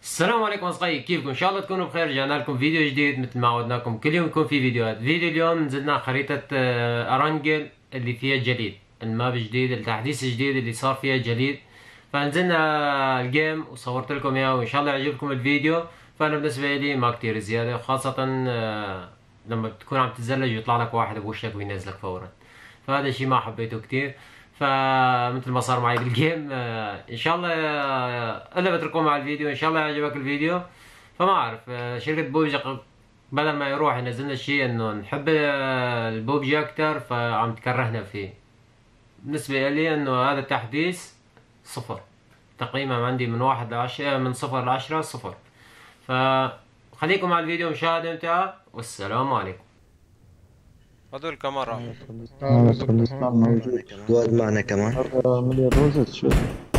السلام عليكم اصدقائي، كيفكم؟ ان شاء الله تكونوا بخير. رجعنا لكم فيديو جديد مثل ما عودناكم، كل يوم يكون في فيديوهات. فيديو اليوم نزلنا خريطة ارانجل اللي فيها جليد، الماب جديد، التحديث الجديد اللي صار فيها جليد. فنزلنا الجيم وصورت لكم اياه، وان شاء الله يعجبكم الفيديو. فانا بالنسبة لي ما كتير زيادة، خاصة لما بتكون عم تتزلج ويطلع لك واحد بوشك وينزلك فورا، فهذا الشيء ما حبيته كتير. فمثل ما صار معي بالجيم، ان شاء الله الا بتركوا مع الفيديو، ان شاء الله يعجبك الفيديو. فما اعرف، شركة بوبجي بدل ما يروح ينزل لنا شيء انه نحب البوبجي اكتر، فعم تكرهنا فيه. بالنسبة لي انه هذا التحديث صفر، تقييمه عندي من 1 ل10، من 0 ل10 صفر. فخليكم مع الفيديو، مشاهدة ممتعة، والسلام عليكم. هذول كمان راحوا. الإسلام موجود. واد معنا كمان. هذا مليون روزة شو.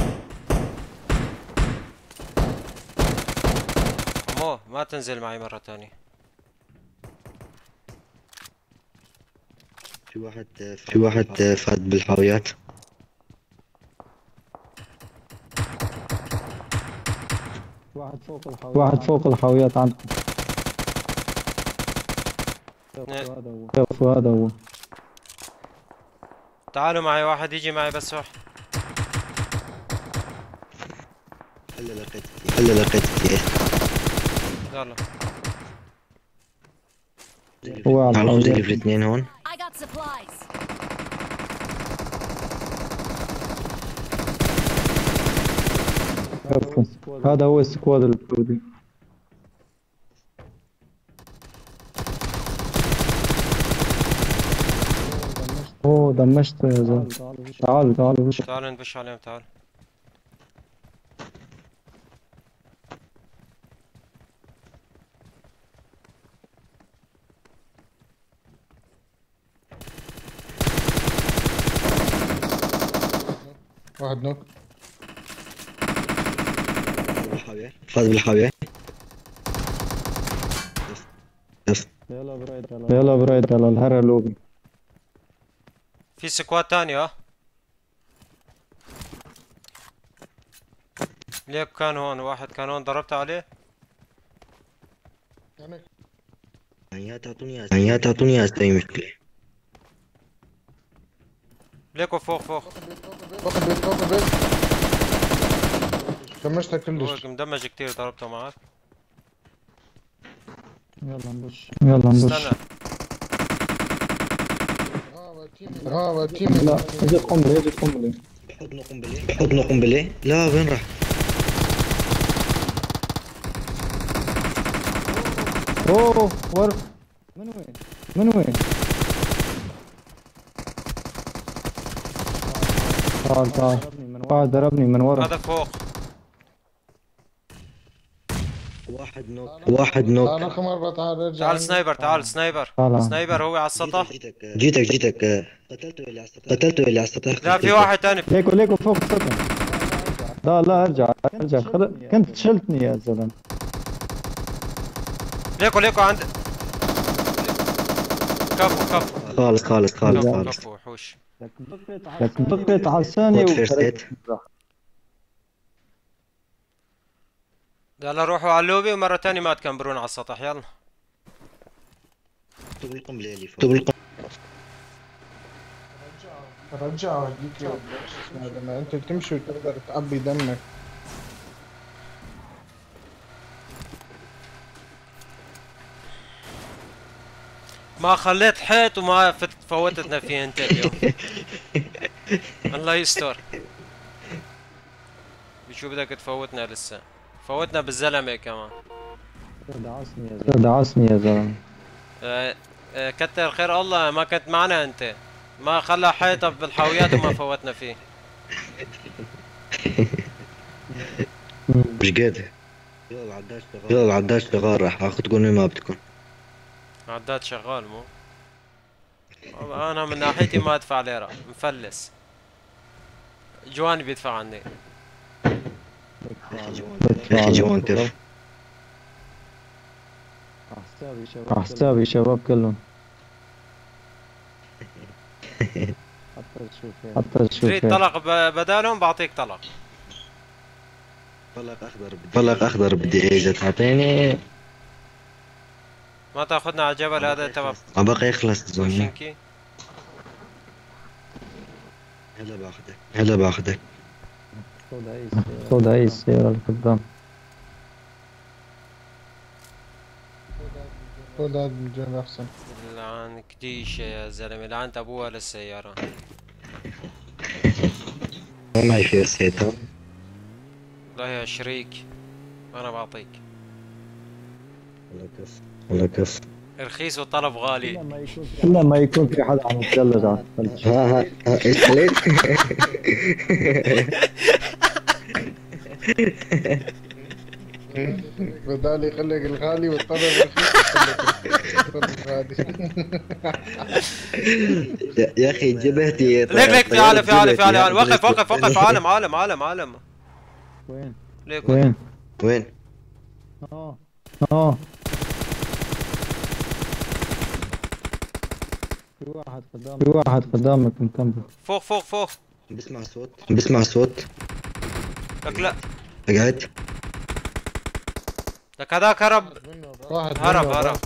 مو ما تنزل معي مرة تانية. في واحد فات بالحاويات. واحد فوق الحاويات عندكم. شوفوا هذا هو. تعالوا معي، واحد يجي معي بس واحد. هلا لقيت كيف. يلا هو على تعال خذ لي الحاويات. في الاثنين هون. I got supplies. شوفوا. هذا هو السكواد الكردي. اوه دمشت يا زلمة. تعالوا وش. تعالوا نبش عليهم، تعال. واحد نوك. فات بالحاوية. بس يلا برايد على الهرة لوبي. في سكواد تاني ليك كان هون، واحد كان هون ضربت عليه. يا تعطوني استوي مشكلة. ليكو فوق فوق البيت. دمشتها هو كلش. مدمج كتير، ضربته معك. يلا نبش. استنى، تيم. لا اجت قنبلة. حضنوا قنبلة. لا وين راح؟ اوه ورا. من وين؟ تعال. واحد ضربني من ورا. هذا فوق. واحد نوك. تعال اخر مرة، تعال ارجع. تعال سنايبر، تعال سنايبر. تعال. سنايبر هو على السطح. جيتك. قتلته اللي على السطح. لا في واحد تاني. ليكو فوق السطح. لا ارجع. كنت شلتني يا زلمه. ليكو عند كفو. خالص. كفو وحوش. لكن بقيت على الثانية فيرست. يلا روحوا على اللوبي، ومرة تانية ما تكمبرون على السطح. يلا رجع هديك يا لما انت تمشي وتقدر تعبي دمك. ما خليت حيط وما فوتتنا فيه انت اليوم. الله يستر. بشو بدك تفوتنا لسه؟ فوتنا بالزلمة كمان. دعسني يا زلمه. كتر خير الله ما كنت معنا انت، ما خلى حيطة بالحاويات وما فوتنا فيه. مش قادر. يلا العداش شغال، راح اخذكم وين ما بدكم. عداد شغال مو؟ انا من ناحيتي ما ادفع ليرة، مفلس. جواني بيدفع عني. يا اخي جوان كيف. على حسابي شباب كلهم. حتى تشوف تريد طلق بدالهم، بعطيك طلق. فلق اخضر بدي اجي تعطيني. ما تاخذنا على الجبل هذا تبع ما بقى يخلص زلمه. بوشينكي؟ هلا باخذك. خذ هاي السيارة اللي قدام. خذ هذا الجيب احسن. لعن كديشة يا زلمة، لعنت ابوها للسيارة. ما معي فيها سيتها. والله يا شريك انا بعطيك. والله كف. رخيص والطلب غالي. إلا ما يكون في حدا عم يتجلد على الثلج. ها ايش قلت؟ بدال يخليك الغالي والطلب رخيص يخليك الغالي. يا اخي جبهتي ليك في عالم، في عالم وقف عالم. وين؟ ليك وين؟ اه في واحد قدامك مكمل. فوق. بسمع صوت. لك لا، قعدت. لك هذاك هرب. واحد هرب.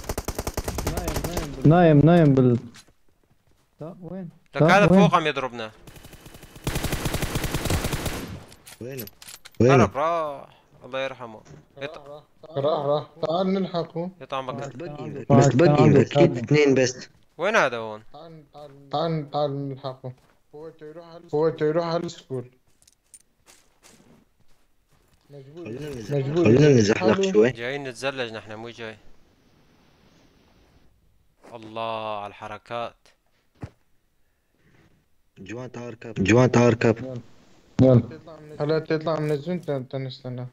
نايم بال. لا وين؟ لك هذا فوق عم يضربنا. وينه؟ هرب راح، الله يرحمه. راح تعال نلحقه. يطعم بس بكر. بقي اكيد اثنين بس. وين هذا هون؟ تعال نلحقه. هو يروح على السكول. مجبور خلينا نزحلق شوي. جايين نتزلج نحن، مو جاي. الله على الحركات. جوان تعال اركب. يلا هلا تطلع من الزون تنستنى.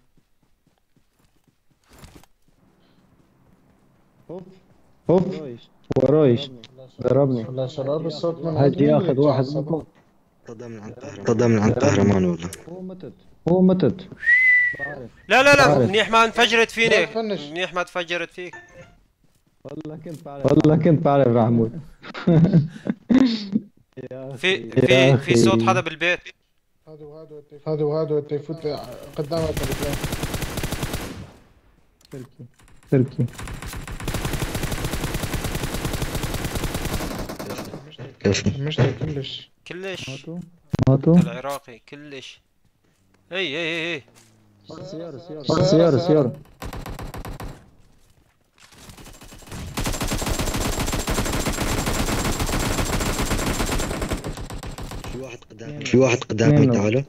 اوف ورايش ضربني. لا شباب الصوت من هاجي ياخذ واحد منكم. طلع من عند قهرمان والله. هو متت. لا منيح ما انفجرت فيني. فنش. منيح ما تفجرت فيك. والله كنت بعرف راح اموت. في صوت حدا بالبيت. هذا وهذا يفوت قدامك الاثنين. تركي مش كلش. ماتوا. العراقي كلش. هي سيارة. في واحد قدامي تعالوا.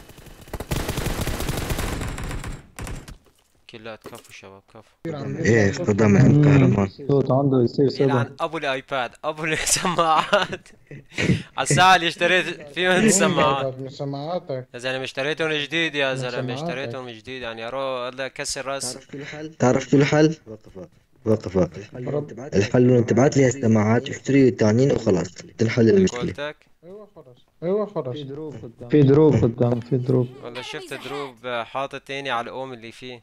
كلها كفو شباب كفو. ايه قدام من عند قهرمان. صوت عنده يصير صدى. يلعن ابو الايباد، ابو السماعات. على الساعة اللي اشتريت فيهم سماعات. من سماعاتك. يا زلمة اشتريتهم جديد يا زلمة، اشتريتهم جديد يعني ارو الله كسر راس. تعرف شو الحل؟ وقف. الحل انه تبعت لي السماعات واشتري الثانيين وخلاص تنحل المشكلة. قلتك ايوه خلص. في دروب قدام. والله شفت دروب حاطط تاني على الأم اللي فيه.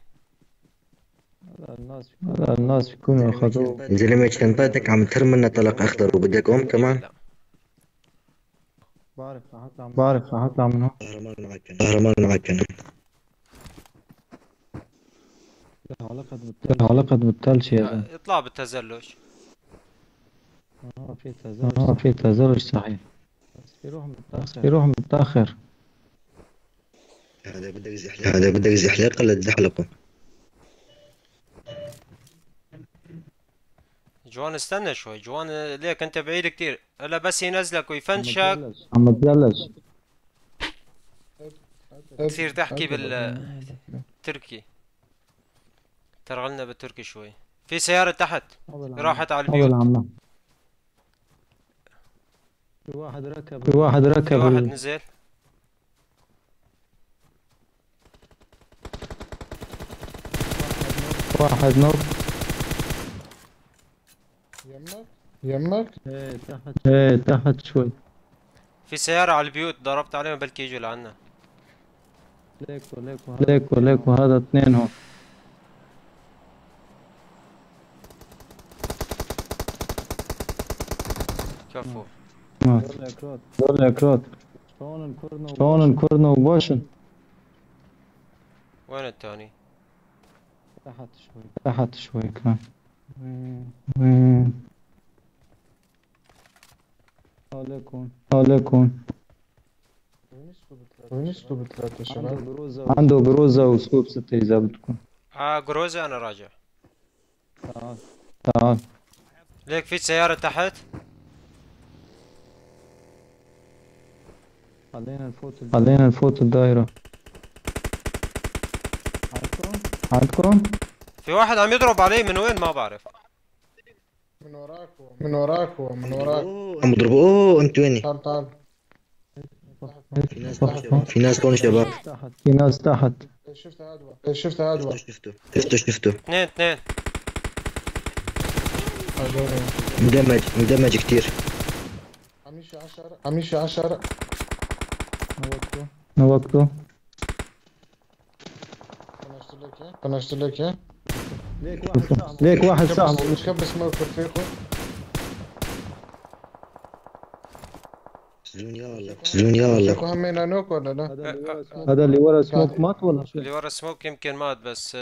الناس بيكونوا اخذوه. زلمة شنطتك عم ترمنا طلق اخضر وبدك ام كمان. لا. بعرف راح اطلع من هون. قهرمان معك انا. علقد بالثلج يا زلمه. اطلع بالتزلج. في تزلج صحيح. بس بيروح متأخر. هذا بدك زحليق ولا تزحلقه؟ جوان استنى شوي، جوان ليك انت بعيد كتير، هلا بس ينزلك ويفنشك عم تزلج. تصير تحكي بالتركي. ترغلنا بالتركي شوي. في سيارة تحت راحت على البيوت. في واحد ركب. في واحد نزل. واحد نوب. يمك؟ ايه تحت شوي. في سيارة على البيوت ضربت عليهم بلكي يجوا لعنا. ليك وهذا اثنين هون. كفو. دول كروت. شلون الكورنو وبوشن. وين الثاني؟ تحت شوي تحت شوي كمان. وين عليكم عليكم. وين اسلوب ثلاثة شباب؟ عنده بروزة وسكوب 6 إذا بدكم. جروزة انا راجع. تعال تعال. ليك في سيارة تحت. خلينا نفوت الدايرة. عندكم؟ في واحد عم يضرب علي من وين ما بعرف. من وراك ومن وراك. عم يضربوا. اوه انت ويني؟ تعال تعال. في ناس هون شباب. في ناس تحت. شفت هادوة. شفته. اثنين. مدمج كتير. عميشي 10. نوقته. طنشت لك اياه. ليك واحد صاحبه مش كبس موقف فيكم. سجون يا الله. فيكم همينا نوك ولا لا؟ هذا اللي ورا سموك مات ولا شو؟ اللي ورا سموك يمكن مات بس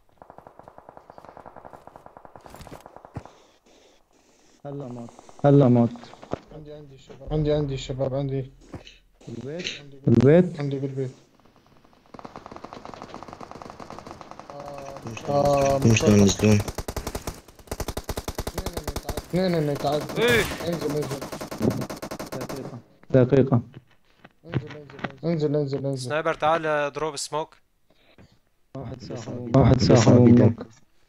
هلا مات. عندي شباب عندي. البيت عندي بالبيت. مش نزلون. اثنين تعال. ايه انزل دقيقة. انزل. سنايبر تعال دروب سموك. واحد صاحبه منك.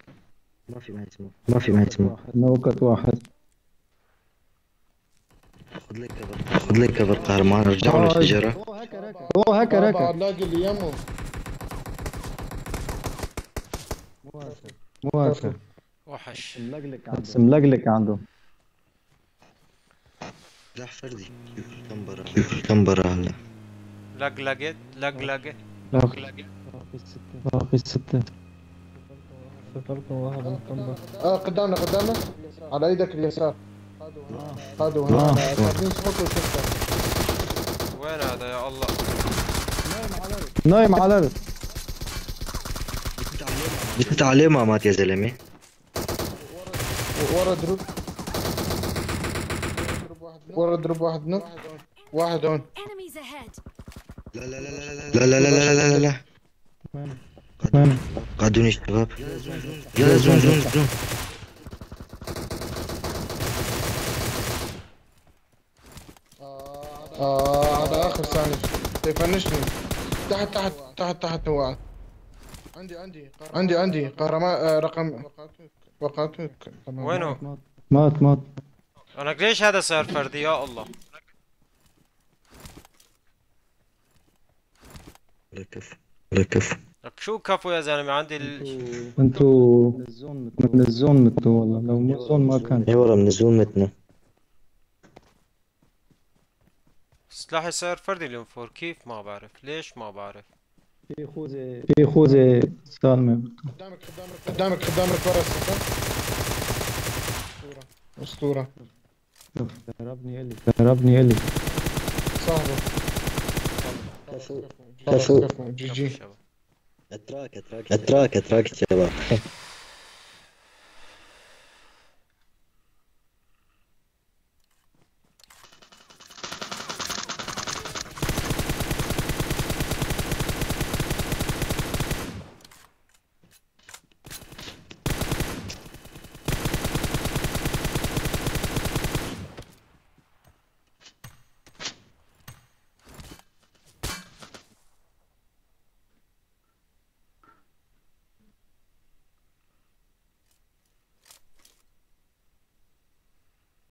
ما في معي سموك. نوكت واحد. خذ لي كفر طاهر معنا. رجعوا للشجرة. اوه هكا بعد لاقي اللي يمه. موافق. وحش. ملقلق عنده. سلاح فردي. كمبرة هلا. لقلقت. باقي 6. قدامنا على ايدك اليسار. هادو خاطرين سموك وشفته. وين هذا يا الله؟ نايم على الارض. انت عليه ما مات يا زلمة. ورا دروب واحد نوك. واحد هون. Enemies ahead. لا. وين؟ قعدوني الشباب. يلا زون. على اخر ثانية يفنشني. تحت هو. عندي قهرمان رقم وقعتك. وينه؟ مات. انا ليش هذا صار فردي يا الله؟ ركف. لك شو كفو يا زلمه عندي انتو من الزون متوا والله. لو مو الزون ما كان. اي والله من الزون متنا. سلاحي صار فردي اليوم فور كيف ما بعرف ليش ما بعرف. في خوذة سالمة. قدامك ورا السفر. اسطورة. هربني يلي. صاحبه. كفو. جي. اتراك شباب.